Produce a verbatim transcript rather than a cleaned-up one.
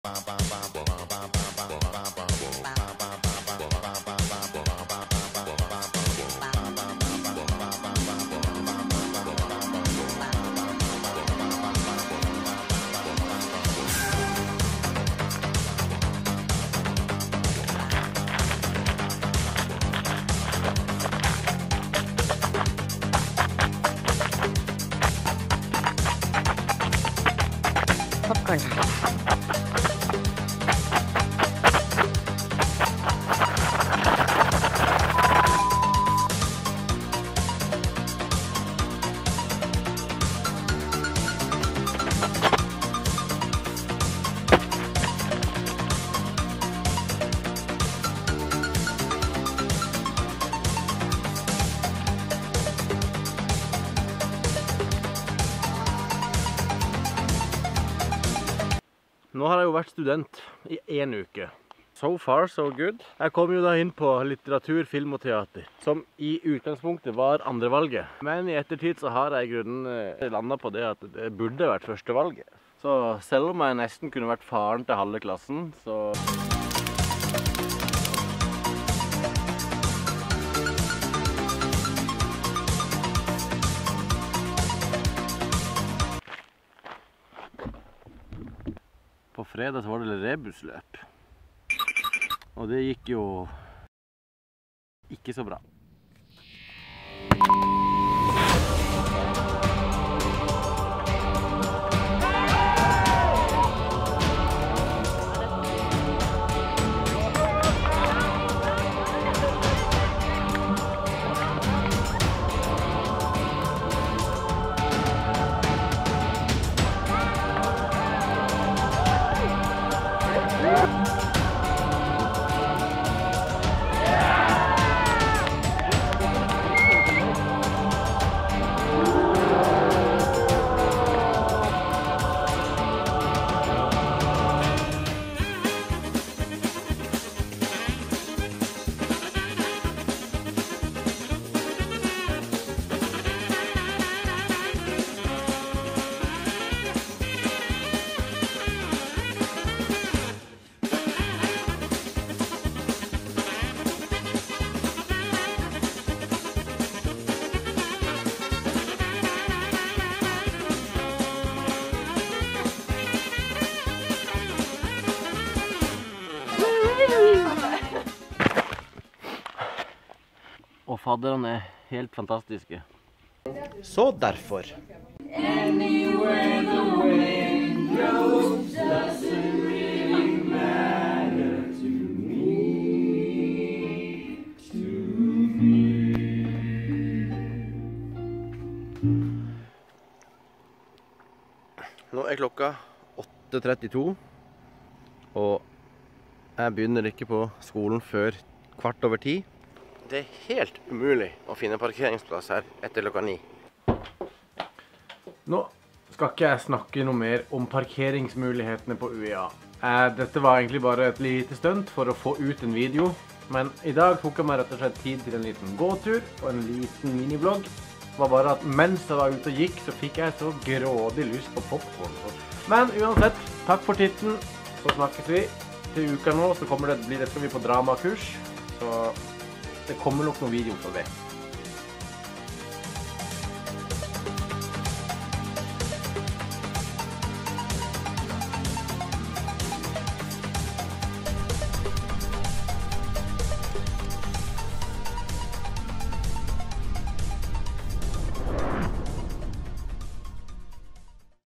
Popcorn. Nå har jeg jo vært student i en uke. So far, so good. Jeg kom jo da inn på litteratur, film og teater, som i utgangspunktet var andre valget. Men i ettertid så har jeg i grunnen landet på det at det burde vært første valget. Så selv om jeg nesten kunne vært faren til halve klassen, så... På fredag så var det rebusløp, og det gikk jo ikke så bra. Og fadderne er helt fantastiske. Så derfor. Anywhere the wind goes doesn't really matter to me, to me. Nå er klokka åtte trettito, og jeg begynner ikke på skolen før kvart over ti. Det er helt umulig å finne parkeringsplass her etter klokka ni. Nå skal ikke jeg snakke noe mer om parkeringsmulighetene på U I A. Dette var egentlig bare et lite stunt for å få ut en video, men i dag tok jeg meg rett og slett tid til en liten gåtur og en liten miniblogg. Det var bare at mens jeg var ute og gikk, så fikk jeg så grådig lyst på popcorn. Men uansett, takk for titten, så snakkes vi. Til uka nå så kommer det, blir det, skal vi på dramakurs, så det kommer nok noen videoer for det.